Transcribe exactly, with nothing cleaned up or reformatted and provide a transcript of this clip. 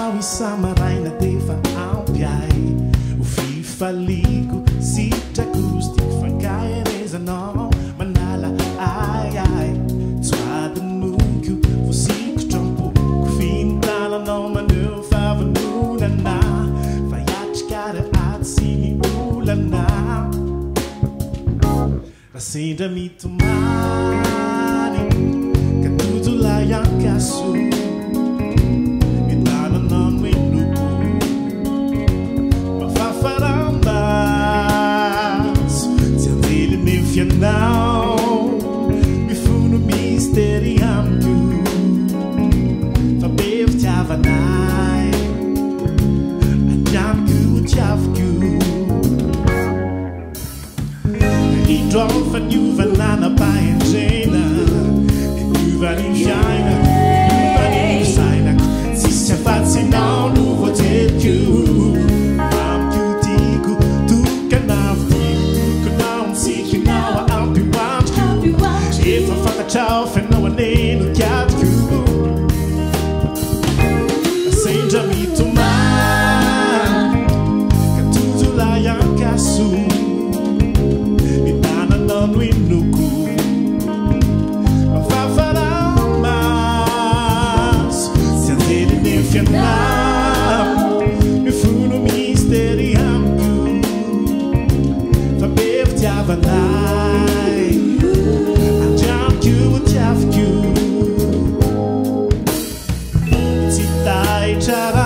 Samaraina defa ampiai o fifalico sitraku stick fankaereza no manala ai ai suada nuku fosiko trampo fintala no manu favanuna na faiatkara atsini ulana rasinda mitumani katutula yankasu now mi funo misteri amtu fa bev tavanai anjam ku chafku I drop for new vanana by Jena new vanilla shine new vanilla shine si si fazzi no nuovo tetju tough and no one ain't look at you. Senda mi to man, katutu la yankasu, itana non winuku, fafaramas, siantele ne fianam, mi funo misteri amku, fa bev tiavanai. Try